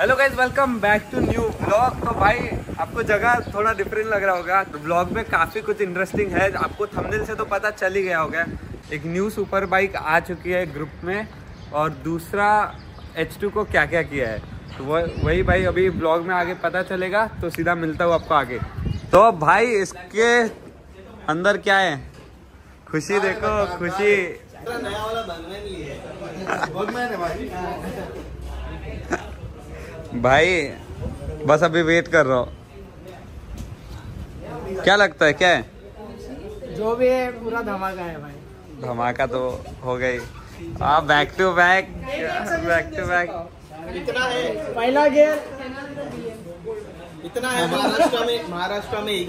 Hello guys, welcome back to new blog. तो भाई आपको जगह थोड़ा डिफरेंट लग रहा होगा। तो ब्लॉग में काफ़ी कुछ इंटरेस्टिंग है, आपको थंबनेल से तो पता चल ही गया होगा। एक न्यू सुपर बाइक आ चुकी है ग्रुप में, और दूसरा H2 को क्या क्या किया है तो वही भाई अभी ब्लॉग में आगे पता चलेगा। तो सीधा मिलता हूँ आपको आगे। तो भाई इसके अंदर क्या है, खुशी देखो, खुशी नया वाला बनना है भाई बस अभी वेट कर रहा हूँ। क्या लगता है, क्या है? जो भी है पूरा धमाका है भाई। धमाका तो हो गई। हाँ, back to back, back to back. इतना है, पहला गियर इतना है। महाराष्ट्र में एक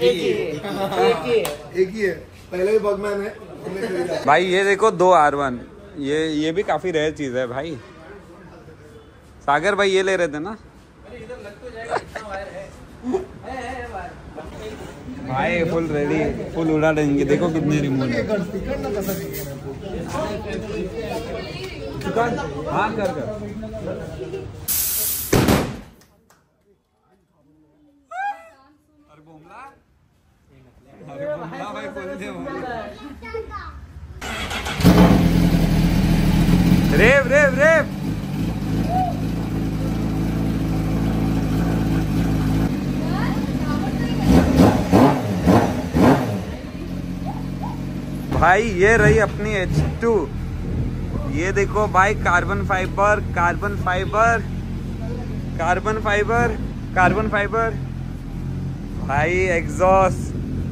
ही है। पहले भी बगमैन है भाई ये देखो 2 R1, ये भी काफी रेयर चीज है भाई। सागर भाई ये ले रहे थे ना भाई, फुल रेडी, फुल उड़ा देंगे। देखो कितने रिमोट है। हाँ कर अरे बुमला भाई बोल दे। रेव रेव रेव भाई, ये रही अपनी H2। ये देखो भाई, carbon fibre, carbon fibre, carbon fibre, carbon fibre भाई, एग्जॉस्ट।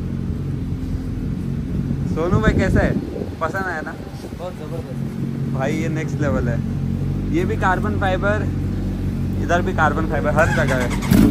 सोनू भाई कैसा है, पसंद आया ना? बहुत जबरदस्त भाई ये नेक्स्ट लेवल है। ये भी कार्बन फाइबर, इधर भी कार्बन फाइबर, हर जगह है।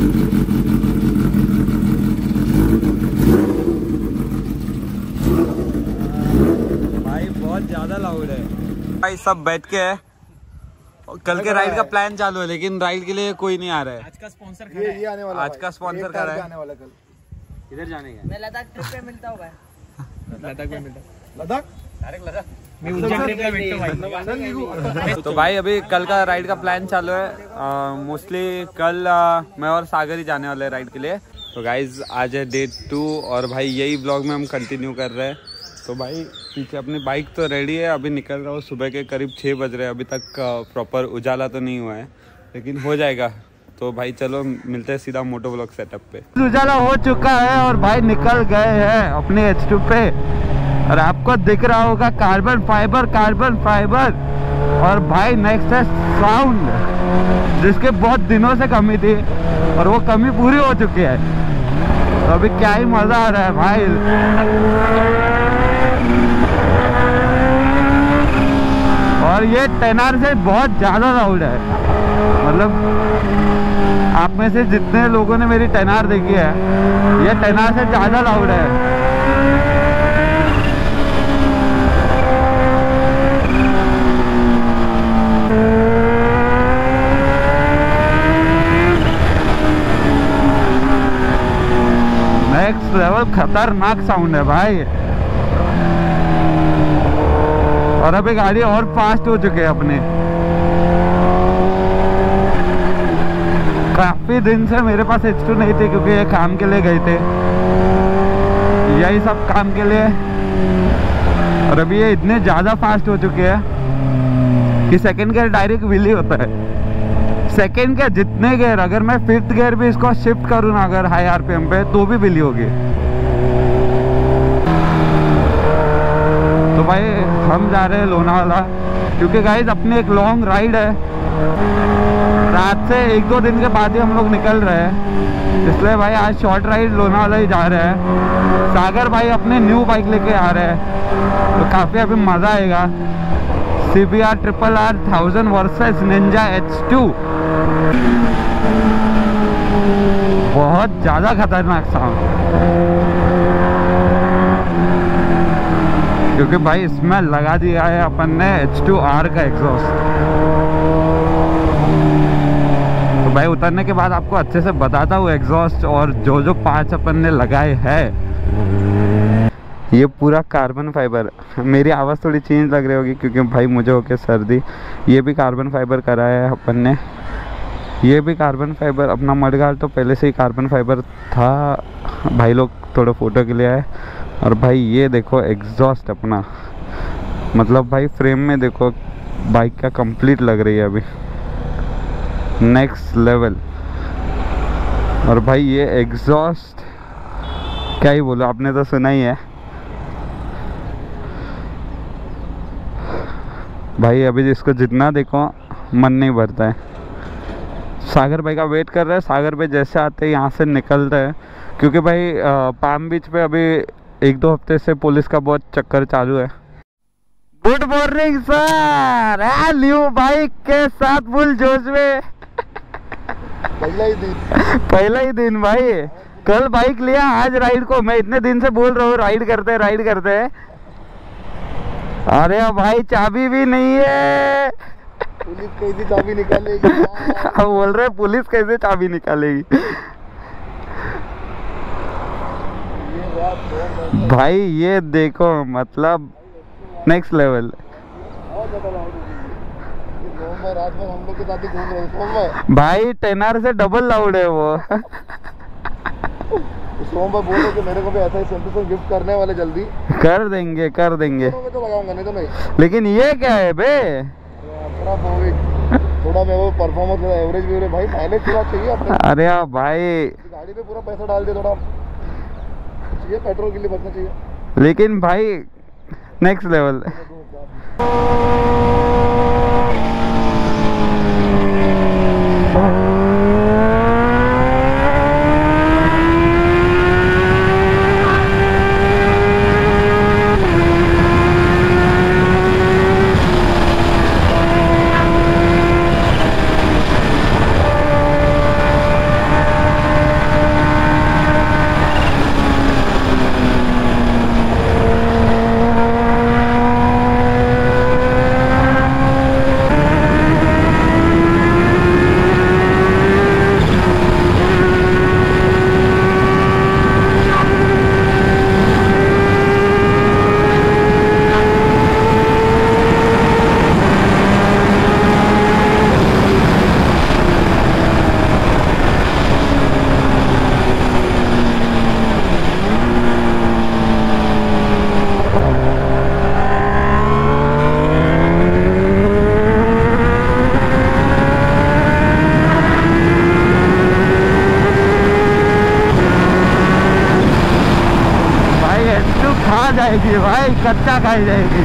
भाई बहुत ज्यादा लाउड है भाई। सब बैठ के है, कल के राइड का प्लान चालू है, लेकिन राइड के लिए कोई नहीं आ रहा है। आज का स्पॉन्सर खड़ा है। ये आने वाला, आज का स्पॉन्सर खड़ा है। आने वाला कल इधर जाने का। मैं लद्दाख ट्रिप पे मिलता हूँ भाई। लद्दाख में मिलता। लद्दाख डायरेक्ट लद्दाख। मैं उज्जैन ट्रिप पे मिलता हूँ भाई। तो भाई अभी कल का राइड का प्लान चालू है। मोस्टली कल मैं और सागर ही जाने वाले हैं राइड के लिए। तो गाइज आज है डे 2, और भाई यही ब्लॉग में हम कंटिन्यू कर रहे हैं। तो भाई पीछे अपनी बाइक तो रेडी है, अभी निकल रहा हूँ। सुबह के करीब 6 बज रहे हैं, अभी तक प्रॉपर उजाला तो नहीं हुआ है, लेकिन हो जाएगा। तो भाई चलो मिलते हैं सीधा मोटो ब्लॉग सेटअप पे। उजाला हो चुका है और भाई निकल गए हैं अपने H2 पे, और आपको दिख रहा होगा कार्बन फाइबर, कार्बन फाइबर। और भाई नेक्स्ट है साउंड, जिसके बहुत दिनों से कमी थी और वो कमी पूरी हो चुकी है। तो अभी क्या ही मजा आ रहा है भाई। और ये 10R से बहुत ज़्यादा लाउड है, मतलब आप में से जितने लोगों ने मेरी 10R देखी है, ये 10R से ज़्यादा लाउड है। नेक्स्ट लेवल खतरनाक साउंड है भाई। और अभी गाड़ी और फास्ट हो चुके हैं अपने। काफी दिन से मेरे पास H2 नहीं थे, क्योंकि ये काम के लिए गए थे, यही सब काम के लिए। और अभी ये इतने ज्यादा फास्ट हो चुके हैं कि सेकंड गियर डायरेक्ट व्हीली होता है। सेकंड के जितने गियर, अगर मैं 5th गियर भी इसको शिफ्ट करूँ ना अगर हाई RPM पे, तो भी व्हीली होगी। तो भाई हम जा रहे हैं लोनावाला, क्योंकि गाइस अपनी एक लॉन्ग राइड है। रात से 1-2 दिन के बाद ही हम लोग निकल रहे हैं, इसलिए भाई आज शॉर्ट राइड लोनावाला ही जा रहे हैं। सागर भाई अपने न्यू बाइक लेके आ रहे हैं, तो काफ़ी अभी मज़ा आएगा। CBR RRR 1000 versus Ninja H2, बहुत ज़्यादा खतरनाक साउंड, क्योंकि भाई इसमें लगा दिया है अपन ने H2R का एग्जॉस्ट। तो भाई उतरने के बाद आपको अच्छे से बताता हूँ एग्जॉस्ट और जो जो पार्ट्स अपन ने लगाए हैं। ये पूरा कार्बन फाइबर, मेरी आवाज़ थोड़ी चेंज लग रही होगी क्योंकि भाई मुझे हो के सर्दी। ये भी कार्बन फाइबर करा है अपन ने, ये भी कार्बन फाइबर, अपना मडगार्ड तो पहले से ही कार्बन फाइबर था। भाई लोग थोड़ा फोटो के लिए आए। और भाई ये देखो एग्जॉस्ट अपना, मतलब भाई फ्रेम में देखो बाइक का कंप्लीट लग रही है अभी, नेक्स्ट लेवल। और भाई ये एग्जॉस्ट क्या ही बोलो, आपने तो सुना ही है भाई। अभी जिसको जितना देखो मन नहीं भरता है। सागर भाई का वेट कर रहे हैं। सागर भाई जैसे आते हैं यहाँ से निकल रहे हैं, क्योंकि भाई पाम बीच पे अभी 1-2 हफ्ते से पुलिस का बहुत चक्कर चालू है। Good morning sir, new bike के साथ फुल जोश में। पहला ही दिन भाई, कल बाइक लिया आज राइड को। मैं इतने दिन से बोल रहा हूँ राइड करते हैं। अरे भाई चाबी भी नहीं है। पुलिस कैसे चाबी निकालेगी? अब बोल रहे पुलिस कैसे चाबी निकालेगी। भाई ये देखो मतलब नेक्स्ट लेवल। रात भर हम लोग के साथ ही घूम रहे हैं। भाई 10R से डबल लाउड है वो। सोमवार बोल रहे कि मेरे को भी ऐसा ही सेल्फी गिफ्ट करने वाले, जल्दी कर देंगे तो लगाऊंगा, नहीं तो नहीं। लेकिन ये क्या है बे? थोड़ा मैं वो परफॉर्मेंस एवरेज भी भाई माइलेज थोड़ा चाहिए अपने। अरे यार भाई गाड़ी पे पूरा पैसा डाल दे, थोड़ा चाहिए पेट्रोल के लिए बचना चाहिए। लेकिन भाई नेक्स्ट लेवल। जाएगी भाई, कच्चा खाई जाएगी।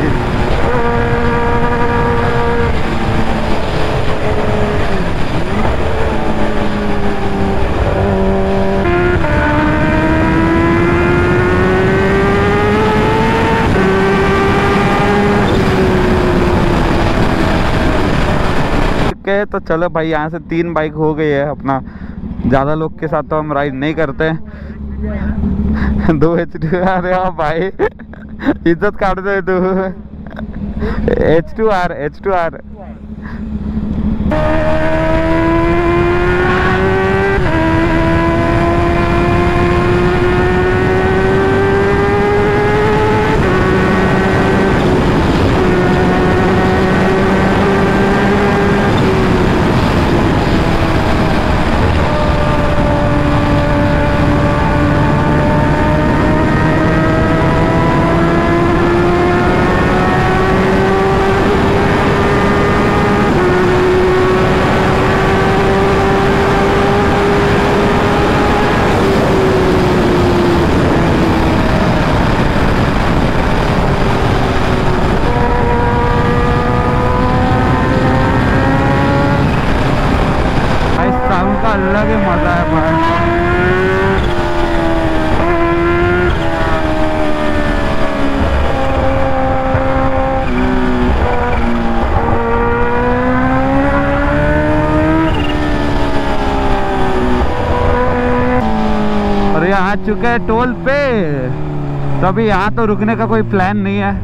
तो चलो भाई, यहाँ से 3 बाइक हो गई है अपना। ज़्यादा लोग के साथ तो हम राइड नहीं करते। 2 H2R। हाँ भाई इज्जत काट दो तू। H2R। अलग ही मजा है भाई। और यहाँ आ चुके हैं टोल पे, तो अभी यहाँ तो रुकने का कोई प्लान नहीं है।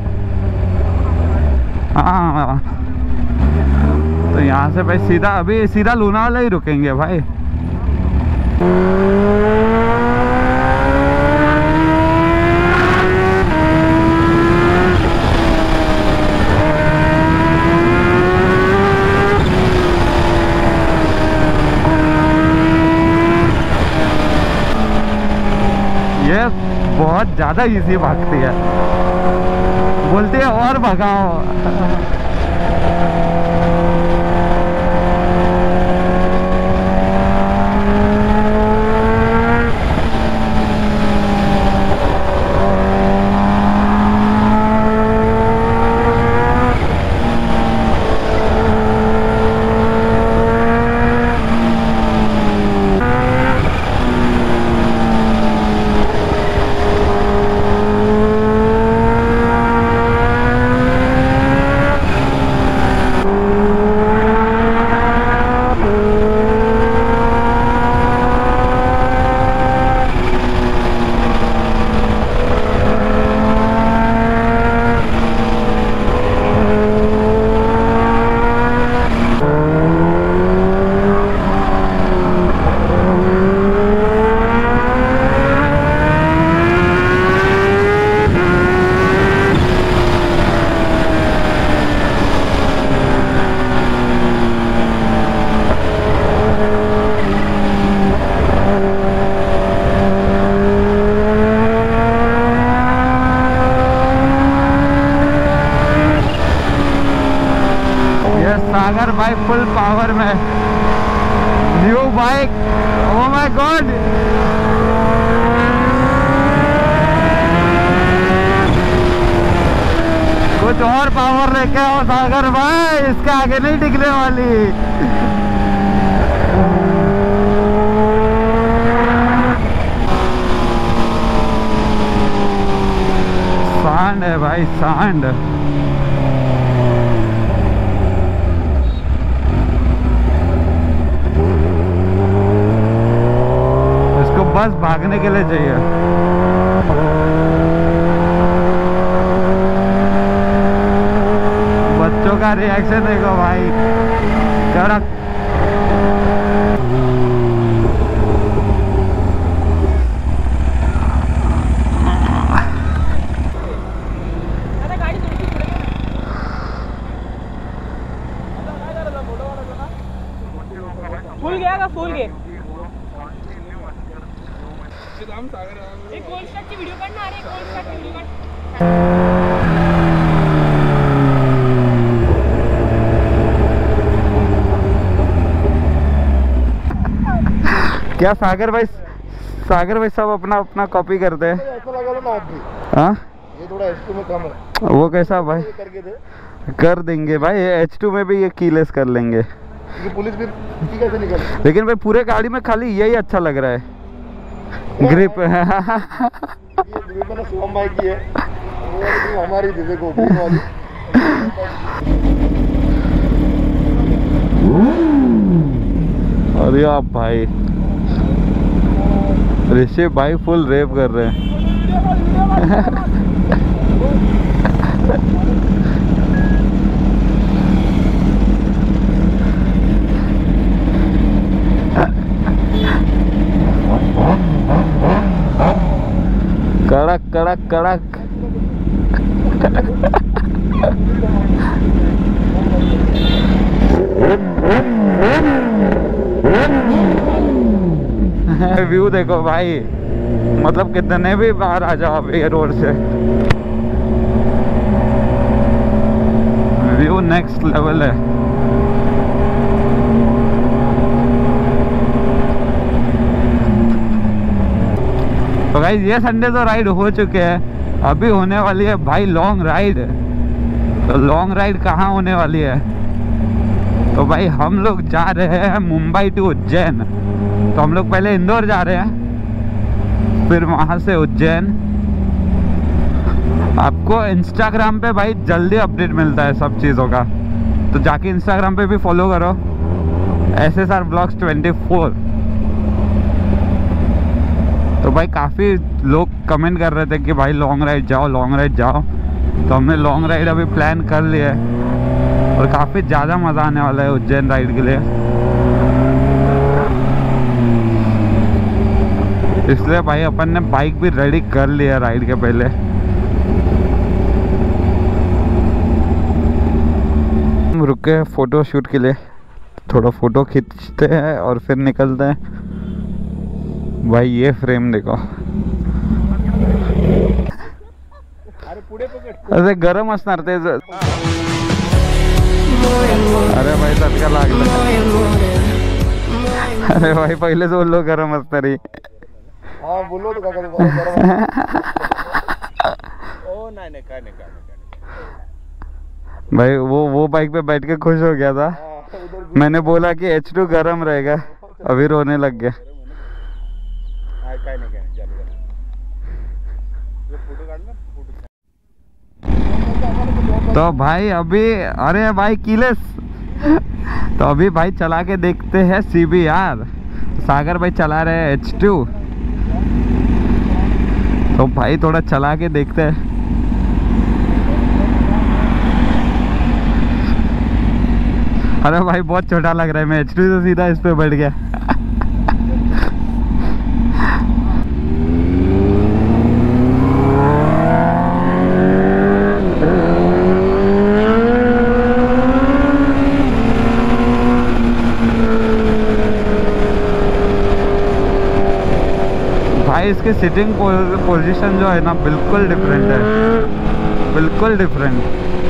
हाँ तो यहाँ से भाई सीधा लोनावाला ही रुकेंगे भाई। बहुत ज़्यादा इजी भागती है, बोलती है और भगाओ। सागर भाई फुल पावर में, new bike, oh my god. कुछ और पावर लेके आओ सागर भाई, इसके आगे नहीं टिकने वाली। सांड है भाई, सांड। बस भागने के लिए चाहिए। बच्चों का रिएक्शन देखो भाई, कड़क। फूल गया, फूल गया। एक गोल शॉट की वीडियो करना, अरे गोल शॉट की वीडियो कर। क्या सागर भाई सब अपना अपना कॉपी करते हैं। ऐसा लगा लो ना आप भी। हाँ, ये थोड़ा H2 में कम है। वो कैसा भाई? करके दे। कर देंगे भाई, H2 में भी ये कीलेस कर लेंगे। पुलिस भी कैसे निकल। लेकिन भाई पूरे गाड़ी में खाली यही अच्छा लग रहा है, ग्रिप। ये मैंने सोम भाई की है, वो हमारी देखो ग्रीन वाली। अरे आप भाई, ऋषि भाई फुल रेप कर रहे हैं। कड़क कड़क कड़क। व्यू देखो भाई, मतलब कितने भी बाहर आ जाओ ये रोड से, व्यू नेक्स्ट लेवल है। तो गाइस ये संडे तो राइड हो चुके हैं, अभी होने वाली है भाई लॉन्ग राइड। तो लॉन्ग राइड कहाँ होने वाली है? तो भाई हम लोग जा रहे हैं मुंबई टू उज्जैन। तो हम लोग पहले इंदौर जा रहे हैं, फिर वहाँ से उज्जैन। आपको इंस्टाग्राम पे भाई जल्दी अपडेट मिलता है सब चीज़ों का, तो जाके इंस्टाग्राम पे भी फॉलो करो, SSR Vlogs 24। तो भाई काफ़ी लोग कमेंट कर रहे थे कि भाई लॉन्ग राइड जाओ, लॉन्ग राइड जाओ। तो हमने लॉन्ग राइड अभी प्लान कर लिया है और काफ़ी ज़्यादा मज़ा आने वाला है उज्जैन राइड के लिए। इसलिए भाई अपन ने बाइक भी रेडी कर लिया राइड के पहले। हम रुके फ़ोटो शूट के लिए, थोड़ा फ़ोटो खींचते हैं और फिर निकलते हैं। भाई ये फ्रेम देखो, अरे गरम असणार ते अरे भाई चटका लागला अरे भाई पहिलेच बोललो गरम असणार बोललो का गरम नहीं काय भाई वो बाइक पे बैठ के खुश हो गया था मैंने बोला कि H2 गरम रहेगा अभी रोने लग गया तो भाई अभी अरे भाई किलेस तो अभी भाई चला के देखते हैं CBR सागर भाई चला रहे हैं H2 तो भाई थोड़ा चला के देखते हैं अरे भाई बहुत छोटा लग रहा है मैं H2 तो सीधा इस पे बैठ गया भाई इसकी सिटिंग पोजीशन जो है ना बिल्कुल डिफरेंट है बिल्कुल डिफरेंट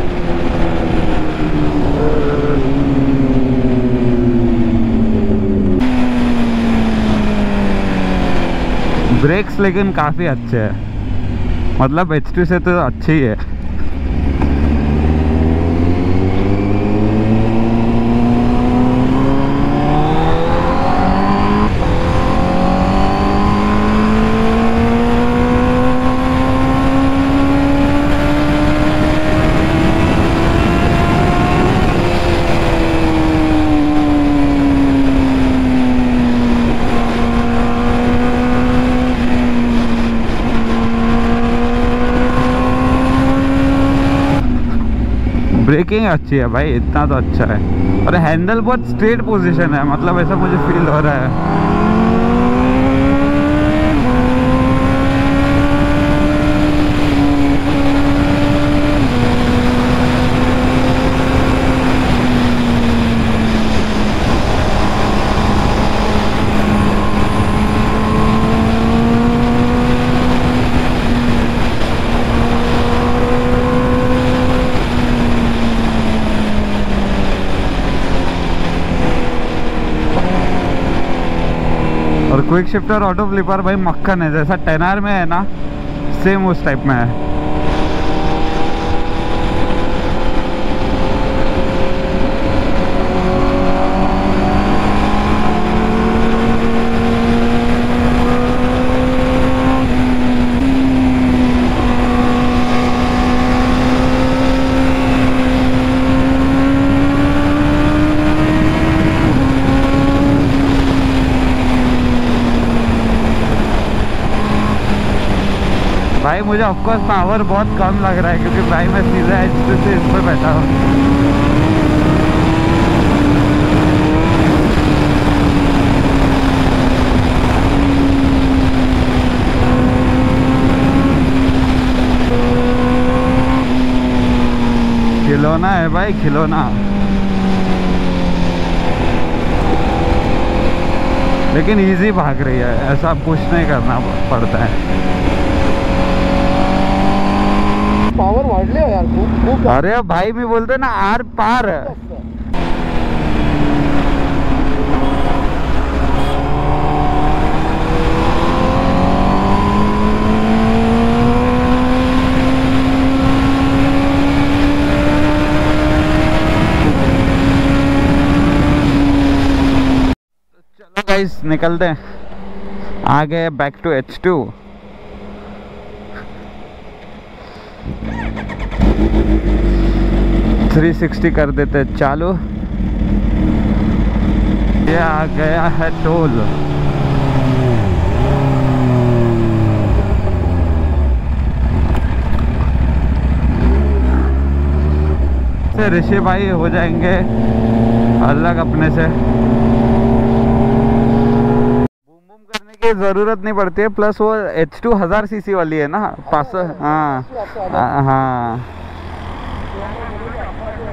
ब्रेक्स लेकिन काफ़ी अच्छे हैं मतलब H2 से तो अच्छी है ब्रेकिंग अच्छी है भाई इतना तो अच्छा है और हैंडल बहुत स्ट्रेट पोजीशन है मतलब ऐसा मुझे फील हो रहा है और क्विक शिफ्टर ऑटो फ्लिपर भाई मक्खन है जैसा 10R में है ना सेम उस टाइप में है भाई मुझे ऑफकोर्स पावर बहुत कम लग रहा है क्योंकि भाई मैं सीधा H2 से इस पर बैठा हूँ खिलौना है भाई खिलौना लेकिन इजी भाग रही है ऐसा पुश नहीं करना पड़ता है पावर वाढले यार खूप अरे भाई मी बोलते ना आर पार चलो गाइस निकलते हैं आगे बैक टू H2 360 कर देते चालू ये आ गया है टोल से ऋषि भाई हो जाएंगे अलग अपने से बूम बूम करने की जरूरत नहीं पड़ती है प्लस वो H2 1000 सीसी वाली है ना 500 हाँ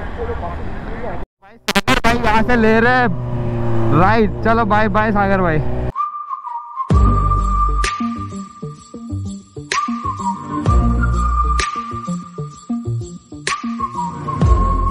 भाई यहाँ से ले रहे राइट चलो बाय बाय सागर भाई